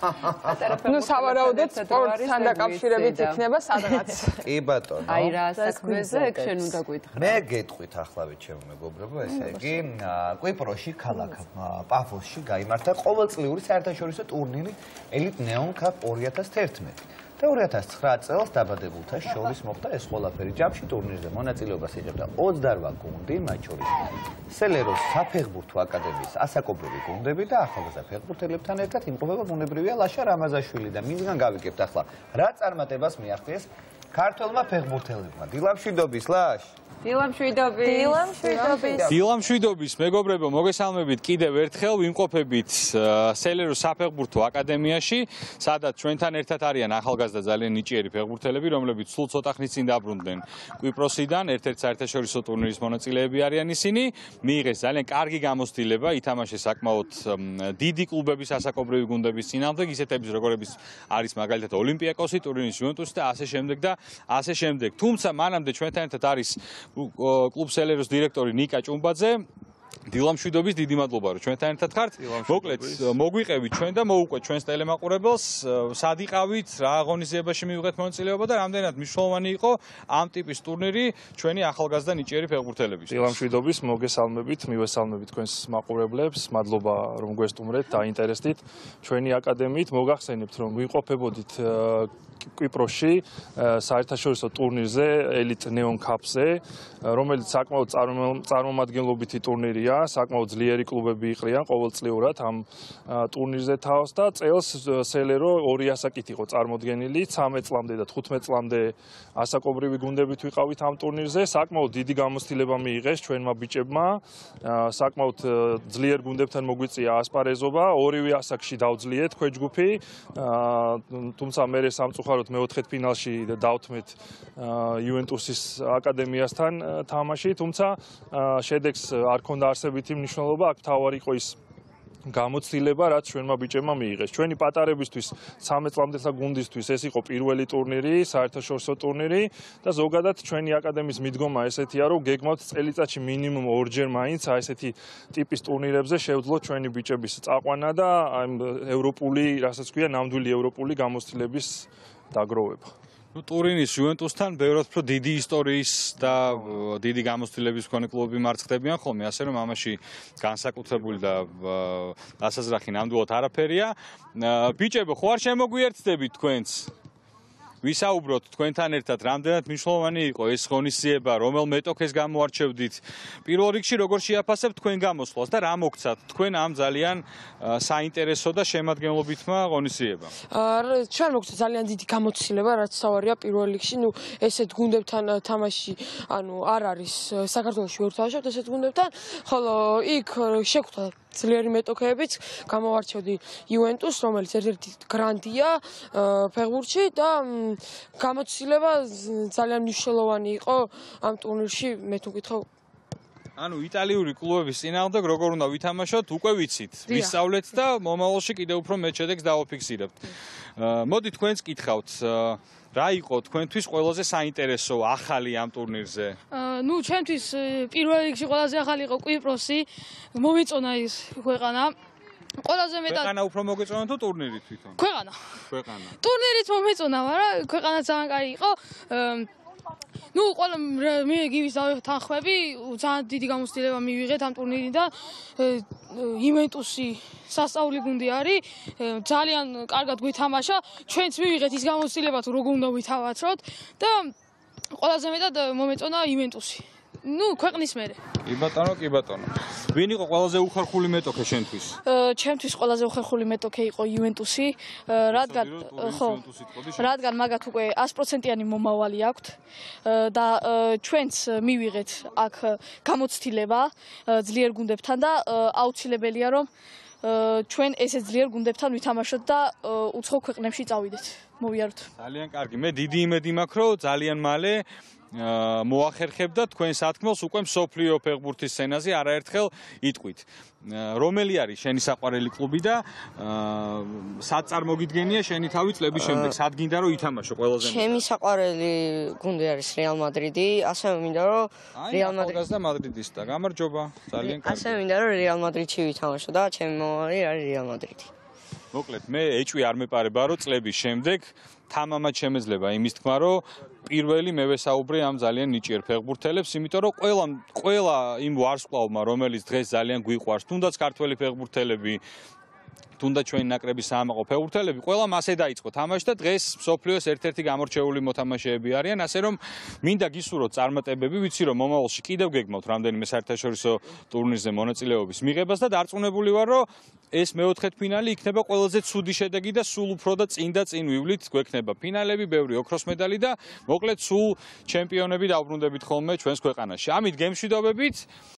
ნუ სავარაუდოდ სპორტთან დაკავშირებით იქნება სადღაც. კი ბატონო. აი რა საქმეზე ეგ შენ უნდა გითხრა. მე გეტყვით ახლავე ჩემო მეგობრებო, ესე იგი, კვიპროსში ქალაქ პაფოსში გაიმართა ყოველწლიური საერთაშორისო ტურნირი Elite Neon Cup 2011. და 2009 წელს დაბადებულთა შორის მოხდა ეს ყველაფერი. ჯამში ტურნირზე მონაწილეობას იღებდა 28 გუნდი, მათ შორის სელეროს საფეხბურთო აკადემიის ასაკობრივი გუნდები და ახალგაზრდა ფეხბურთელებთან ერთად იმყოფება ბუნებრივია ლაშა რამაზაშვილი და მისგან გავიგებთ ახლა რა წარმატებას მიაღწიეს ქართველმა ფეხბურთელებმა. დილამშვიდობის ლაშ. დილამშვიდობის მეგობრებო, მოგესალმებით კიდევ ერთხელ ვიმყოფებით სელეროს საფეხბურთო აკადემიაში, სადაც ჩვენთან ერთად არიან ახალგაზრდა ძალიან ნიჭიერი ფეხბურთელები, რომლებიც სულ ცოტა ხნის წინ დაბრუნდნენ კვიპროსიდან, ერთ-ერთ საერთაშორისო ტურნირის მონაწილეები არიან ისინი. მიიღეს ძალიან კარგი გამოცდილება, ითამაშეს საკმაოდ დიდი კლუბების ასაკობრივი გუნდების წინააღმდეგ, ისეთების როგორებიც არის მაგალითად ოლიმპიაკოსი, ტურინის იუვენტუსი და ასე შემდეგ და ასე შემდეგ. თუმცა მანამდე ჩვენთან ერთად არის კლუბ სელეროს დირექტორი ნიკა ჭუმბაძე. დილამშვიდობის, დიდი მადლობა რომ ჩვენთან ერთად ხართ. მოკლედ მოგვიყევით ჩვენ და მოუყვეთ ჩვენს ტელემაყურებელს, სად იყავით, რა აღონიზებაში მივიღეთ მონაწილეობა და რამდენად მნიშვნელოვანი იყო ამ ტიპის ტურნირი ჩვენი ახალგაზრდა ნიჭიერი ფეხბურთელების. დილამშვიდობის, მოგესალმებით, მივესალმებით თქვენს მაყურებლებს. მადლობა რომ გვესტუმრეთ, დაინტერესდით ჩვენი აკადემიით. მოგახსენებთ რომ ვიმყოფებოდით კვიპროსში საერთაშორისო ტურნირზე Elite Neon Cup-ზე, რომელიც საკმაოდ წარმომადგენლობითი ტურნირია, საკმაოდ ძლიერი კლუბები იყრიან ყოველწლიურად ამ ტურნირზე თავს და წელს სელერო ორი ასაკით იყო წარმოდგენილი, 13 წლამდე და 15 წლამდე ასაკობრივი გუნდებით ვიყავით ამ ტურნირზე. საკმაოდ დიდი გამოცდილება მიიღეს ჩვენმა ბიჭებმა, საკმაოდ ძლიერ გუნდებთან მოგვიწია ასპარეზობა, ორივე ასაკში დავძლიეთ ქვეჯგუფი, თუმცა მე სამწუხაროდ მეოთხედ ფინალში დავთმეთ იუვენტუსის აკადემიასთან თამაში, თუმცა შედეგს არ ქონდა არსებითი მნიშვნელობა, აქ თავარი იყო ის გამოცდილება, რაც ჩვენმა ბიჭებმა მიიღეს. ჩვენი პატარებისთვის 13 წლამდეთა გუნდისთვის ეს იყო პირველი ტურნირი, საერთაშორისო ტურნირი და ზოგადად ჩვენი აკადემიის მიდგომა ესეთია, რომ გეგმავთ წელიწადში მინიმუმ ორჯერ მაინც ესეთი ტიპის ტურნირებზე შევძლოთ ჩვენი ბიჭების წაყვანა და ევროპული, რასაც ქვია, ნამდვილი ევროპული გამოცდილების დაგროვება. ტურინის იუვენტუსთან ბევრად უფრო დიდი ისტორიის და დიდი გამოცდილების მქონე კლუბები მარცხდებიან ხოლმე, ასე რომ ამაში განსაკუთრებული და დასაზრახი ნამდვილად არაფერია. ბიჭებო, ხო არ შემოგვიერთდებით თქვენც? ვისაუბროთ თქვენთან ერთად, რამდენად მნიშვნელოვანი იყო ეს ღონისძიება, რომელ მეტოქეს გამოარჩევდით. პირველ რიგში როგორ შეაფასებთ თქვენ გამოსვლას და რა მოგცათ თქვენ ამ ძალიან საინტერესო და შემადგენლობითმა ღონისძიებამ? ჩვენ მოგცათ ძალიან დიდი გამოცდილება, რაც სავარია პირველ რიგში, ნუ ესეთ გუნდებთან თამაში, არ არის საქართველოში ვერ ვთამაშობთ ესეთ გუნდებთან, ხოლო იქ შეგვხვდა ძლიერი მეტოქეებიც, გამოვარჩევდი იუვენტუსს, რომელიც ერთ-ერთი გრანდია ფეხბურთში და გამოცდილება ძალიან მნიშვნელოვანი იყო ამ ტურნირში, მე თუ გითხრა. იტალიური კლუბების წინააღმდეგ როგორ უნდა ვითამაშოთ, უკვე ვიცით, ვისწავლეთ და მომავალში კიდევ უფრო მეტ შედეგს დავაფიქსირებთ. მოდი თქვენს კითხავთ, რა იყო თქვენთვის ყველაზე საინტერესო ახალი ამ ტურნირზე? ჩემთვის პირველ რიგში ყველაზე ახალი იყო კვიპროსი, მომეწონა ის ქვეყანა. ყველაზე მეტად ქვეყანა უფრო მოგეწონა თუ ტურნირი თვითონ? ქვეყანა. ტურნირით მომეწონა, მაგრამ ქვეყანა ძალიან კაი იყო. ყველა მე გივის თანხმები, ძალიან დიდი გამოცდილება მივიღეთ ამ ტურნირიდან და იუვენტუსი სასწაული გუნდი არის, ძალიან კარგად გვითამაშა, ჩვენც მივიღეთ ის გამოცდილება თუ როგორ უნდა ვითავაცროთ და ყველაზე მეტად მომეწონა იუვენტუსი. ქვეყნის მერე. კი ბატონო. ვინ იყო ყველაზე უხერხული მეტოქე შენთვის? ჩემთვის ყველაზე უხერხული მეტოქე იყო იუვენტუსი, რადგან მაგათ უკვე 100%-იანი მომავალი აქვთ და ჩვენც მივიღეთ აქ გამოცდილება ძლიერ გუნდებთან და აუცილებელია რომ ჩვენ ესეთ ძლიერ გუნდებთან ვითამაშოთ და უცხო ქვეყნებში წავიდეთ. მოვიაროთ. ძალიან კარგი. მე დიდი იმედი მაქვს, რომ ძალიან მალე მოახერხებდა თქვენ სათქმელს უკვე მსოფლიო ფეხბურთის სცენაზე არაერთხელ იტყვით. რომელი არის შენი საყვარელი კლუბი და სად წარმოგიდგენია შენი თავი წლების შემდეგ? სად გინდა რომ ითამაშო ყველაზე მეტად? ჩემი საყვარელი გუნდი არის რეალ მადრიდი, ასევე მინდა რომ რეალ მადრიდს და მადრიდისტა. გამარჯობა. ძალიან კარგი. ასევე მინდა რომ რეალ მადრიდში ვითამაშო და ჩემი მომავალი არის რეალ მადრიდი. მოკლედ მე ეჭვი არ მეპარება რომ წლების შემდეგ თამამად შემეძლება იმის თქმა რომ პირველი მე ვესაუბრე ამ ძალიან ნიჭიერ ფეხბურთელებს იმიტომ რომ ყველა იმ ვარსკვლავმა რომელიც დღეს ძალიან გვიყვარს თუნდაც ქართველი ფეხბურთელები თუნდაც ჩვენი ნაკრების საამაყო ფეხბურთელები ყველა მასე დაიწყო თამაში და დღეს მსოფლიოს ერთ-ერთი გამორჩეული მოთამაშეები არიან ასე რომ მინდა გისურვოთ წარმატებები ვიცი რომ მომავალში კიდევ გეგმავთ რამდენიმე საერთაშორისო ტურნირზე მონაწილეობის მიღებას და დარწმუნებული ვარ რომ ეს მეოთხედფინალი იქნება ყველაზე ცუდი შედეგი და სულ უფრო და წინ ვივლით გვექნება ფინალები ბევრი ოქროს მედალი და მოკლედ სულ ჩემპიონები დავბრუნდებით ხოლმე ჩვენს ქვეყანაში ამით გემშვიდობებით